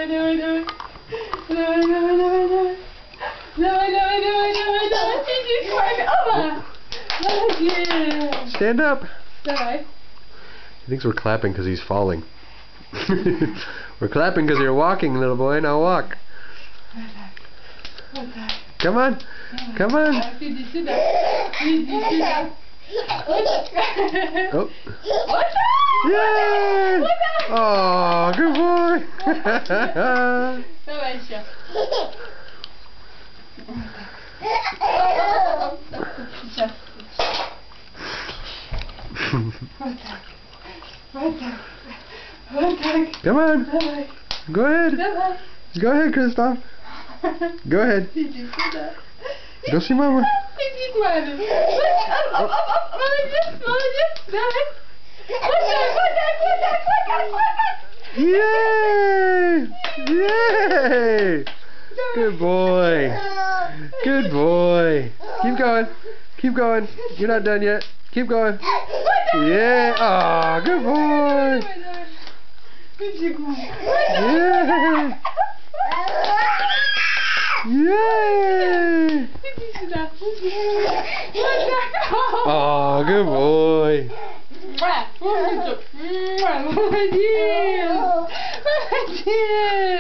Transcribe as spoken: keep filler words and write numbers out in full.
давай, давай, давай. Давай, давай, давай, давай. Давай, давай, давай, давай, давай. Иди с вами. Опа. Молодец. Stand up. Давай. He thinks we're clapping because he's falling. We're clapping because you're walking, little boy. Now walk. Вот так. Come on. Come on. Иди сюда. Иди сюда. Вот так. Oh. Вот так. Yay! Вот так. Oh, good boy. Давай еще. Сейчас. Вот так. Вот так. Вот так. Come on. Давай. Go ahead. Давай. Go ahead, Kristoff. Go ahead. Иди сюда. Go see mama. Иди к маме. Оп, оп, оп, оп. Молодец, молодец. Давай. Вот так, вот так, вот так, вот так, вот так. Yay! Yay! Good boy. Good boy. Keep going. Keep going. You're not done yet. Keep going. Yeah. Oh, good boy. Иди к маме. Yay! Yay! Иди сюда. Вот так. Oh, good boy. Молодец. Молодец. Молодец.